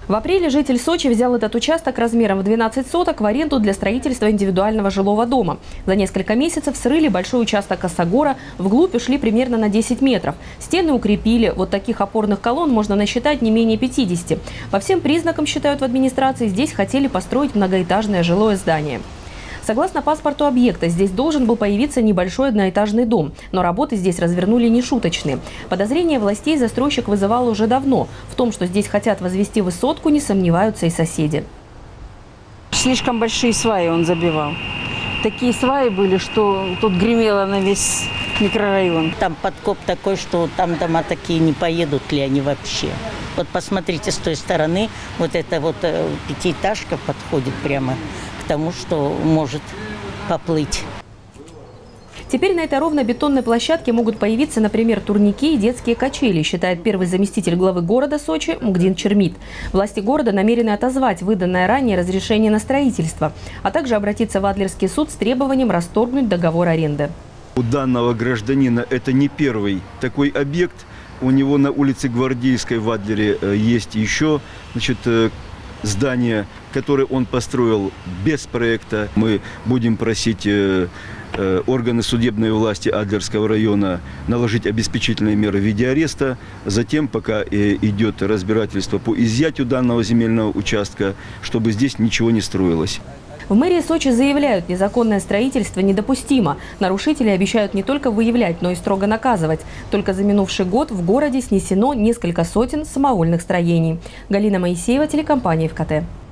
В апреле житель Сочи взял этот участок размером в 12 соток в аренду для строительства индивидуального жилого дома. За несколько месяцев срыли большой участок косогора, вглубь ушли примерно на 10 метров. Стены укрепили. Вот таких опорных колонн можно насчитать не менее 50. По всем признакам, считают в администрации, здесь хотели построить многоэтажное жилое здание. Согласно паспорту объекта, здесь должен был появиться небольшой одноэтажный дом. Но работы здесь развернули нешуточные. Подозрения властей застройщик вызывал уже давно. В том, что здесь хотят возвести высотку, не сомневаются и соседи. Слишком большие сваи он забивал. Такие сваи были, что тут гремело на весь микрорайон. Там подкоп такой, что там дома такие не поедут ли они вообще. Вот посмотрите с той стороны, вот эта вот пятиэтажка подходит прямо к тому, что может поплыть. Теперь на этой ровно-бетонной площадке могут появиться, например, турники и детские качели, считает первый заместитель главы города Сочи Мугдин Чермит. Власти города намерены отозвать выданное ранее разрешение на строительство, а также обратиться в Адлерский суд с требованием расторгнуть договор аренды. У данного гражданина это не первый такой объект. У него на улице Гвардейской в Адлере есть еще, здание, которое он построил без проекта. Мы будем просить органы судебной власти Адлерского района наложить обеспечительные меры в виде ареста. Затем, пока идет разбирательство по изъятию данного земельного участка, чтобы здесь ничего не строилось. В мэрии Сочи заявляют, незаконное строительство недопустимо. Нарушители обещают не только выявлять, но и строго наказывать. Только за минувший год в городе снесено несколько сотен самовольных строений. Галина Моисеева, телекомпания ФКТ.